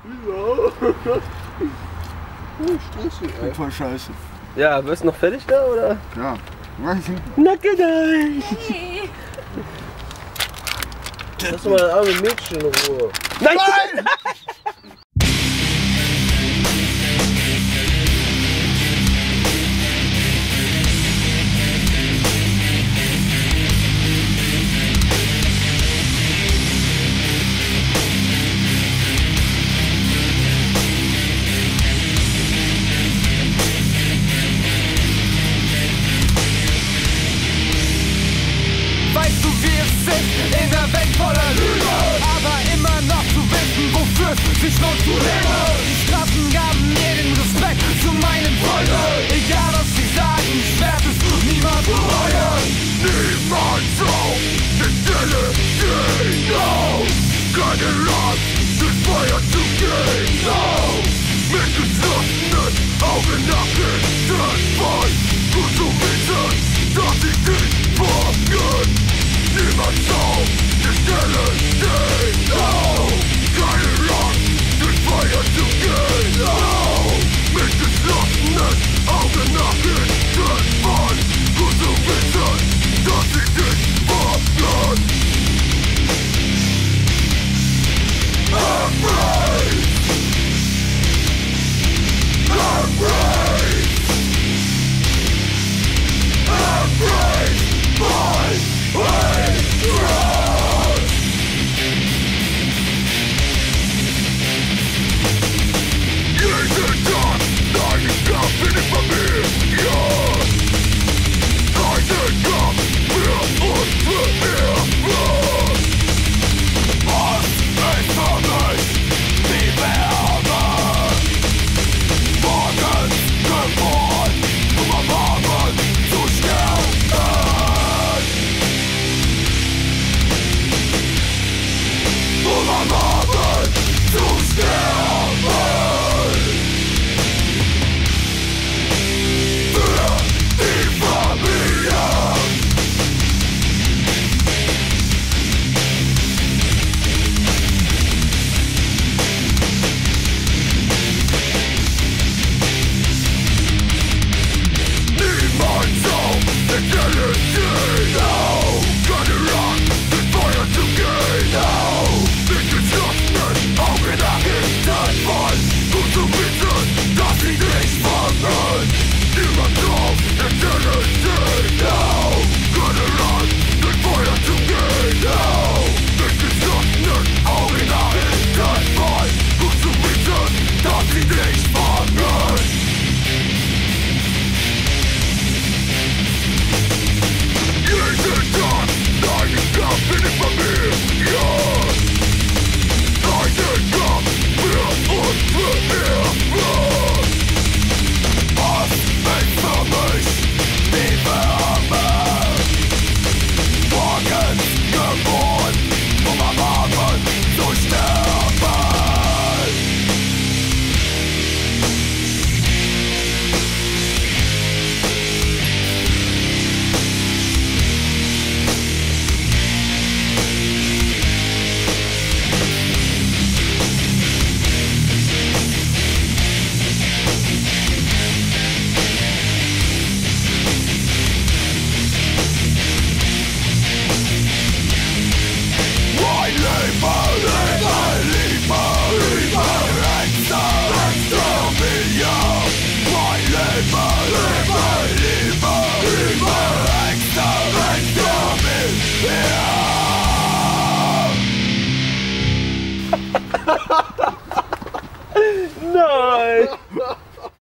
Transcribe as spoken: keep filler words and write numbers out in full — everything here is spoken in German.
Stressig, ey. Voll scheiße. Ja, wirst du noch fertig da, oder? Ja. Weiß ich. Na, geil! Hey. Lass doch mal das arme Mädchen in Ruhe. Nein! Nein! Weißt du, wie es ist, in der Welt voller Lüge, aber immer noch zu wissen, wofür es sich lohnt zu leben. Die Straßen gaben mir den Respekt zu meinen Freunden. Egal was sie sagen, ich werde es niemals bereuen. Niemals auf die Stelle stehen, no. Keine Lust, das Feuer zu gehen, no. Mit geschlossenen Augen nach